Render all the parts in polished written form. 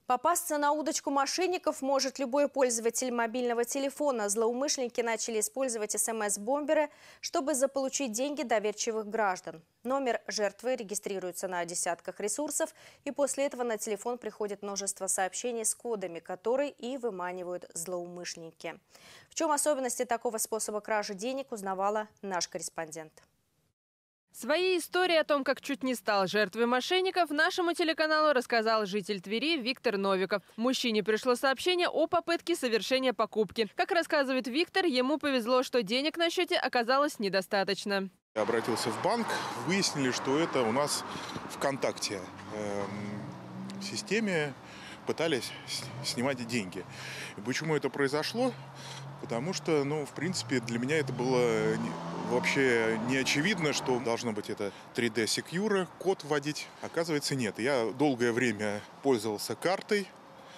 Попасться на удочку мошенников может любой пользователь мобильного телефона. Злоумышленники начали использовать СМС-бомберы, чтобы заполучить деньги доверчивых граждан. Номер жертвы регистрируется на десятках ресурсов, и после этого на телефон приходит множество сообщений с кодами, которые и выманивают злоумышленники. В чем особенности такого способа кражи денег, узнавала наш корреспондент. Своей историей о том, как чуть не стал жертвой мошенников, нашему телеканалу рассказал житель Твери Виктор Новиков. Мужчине пришло сообщение о попытке совершения покупки. Как рассказывает Виктор, ему повезло, что денег на счете оказалось недостаточно. Я обратился в банк, выяснили, что это у нас ВКонтакте в системе пытались снимать деньги. И почему это произошло? Потому что, в принципе, для меня это было вообще не очевидно, что должно быть это 3D Secure, код вводить. Оказывается, нет. Я долгое время пользовался картой,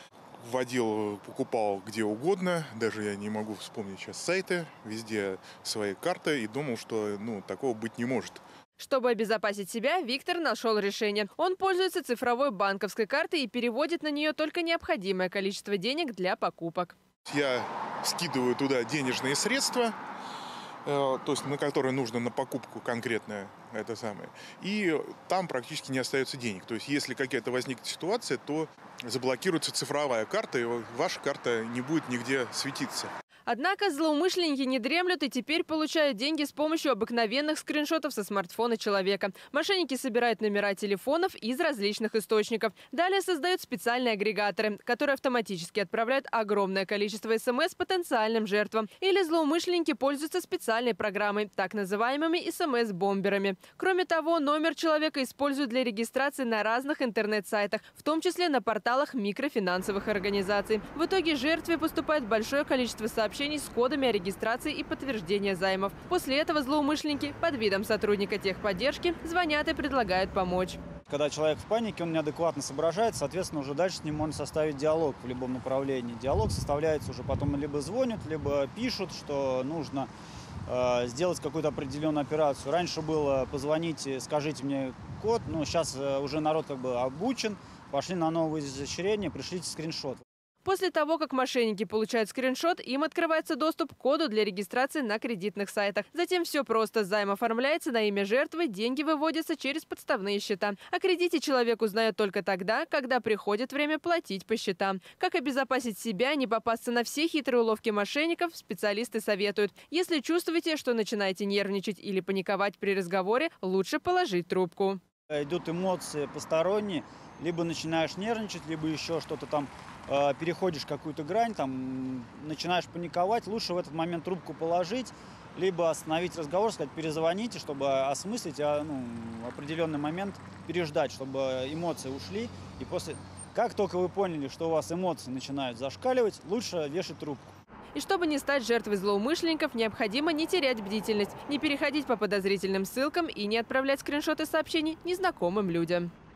вводил, покупал где угодно. Даже я не могу вспомнить сейчас сайты. Везде свои карты и думал, что такого быть не может. Чтобы обезопасить себя, Виктор нашел решение. Он пользуется цифровой банковской картой и переводит на нее только необходимое количество денег для покупок. Я скидываю туда денежные средства, то есть на которые нужно на покупку конкретное это самое. И там практически не остается денег. То есть если какая-то возникнет ситуация, то заблокируется цифровая карта, и ваша карта не будет нигде светиться. Однако злоумышленники не дремлют и теперь получают деньги с помощью обыкновенных скриншотов со смартфона человека. Мошенники собирают номера телефонов из различных источников. Далее создают специальные агрегаторы, которые автоматически отправляют огромное количество СМС потенциальным жертвам. Или злоумышленники пользуются специальной программой, так называемыми СМС-бомберами. Кроме того, номер человека используют для регистрации на разных интернет-сайтах, в том числе на порталах микрофинансовых организаций. В итоге жертве поступает большое количество сообщений с кодами о регистрации и подтверждения займов. После этого злоумышленники под видом сотрудника техподдержки звонят и предлагают помочь. Когда человек в панике, он неадекватно соображает, соответственно, уже дальше с ним можно составить диалог в любом направлении. Диалог составляется уже потом либо звонят, либо пишут, что нужно сделать какую-то определенную операцию. Раньше было позвоните, скажите мне код, сейчас уже народ обучен, пошли на новые изощрения, пришлите скриншот. После того, как мошенники получают скриншот, им открывается доступ к коду для регистрации на кредитных сайтах. Затем все просто. Займ оформляется на имя жертвы, деньги выводятся через подставные счета. О кредите человек узнает только тогда, когда приходит время платить по счетам. Как обезопасить себя, не попасться на все хитрые уловки мошенников, специалисты советуют. Если чувствуете, что начинаете нервничать или паниковать при разговоре, лучше положить трубку. Идут эмоции посторонние, либо начинаешь нервничать, либо еще что-то там, переходишь какую-то грань, начинаешь паниковать. Лучше в этот момент трубку положить, либо остановить разговор, сказать перезвоните, чтобы осмыслить, определенный момент переждать, чтобы эмоции ушли. И как только вы поняли, что у вас эмоции начинают зашкаливать, лучше вешать трубку. И чтобы не стать жертвой злоумышленников, необходимо не терять бдительность, не переходить по подозрительным ссылкам и не отправлять скриншоты сообщений незнакомым людям.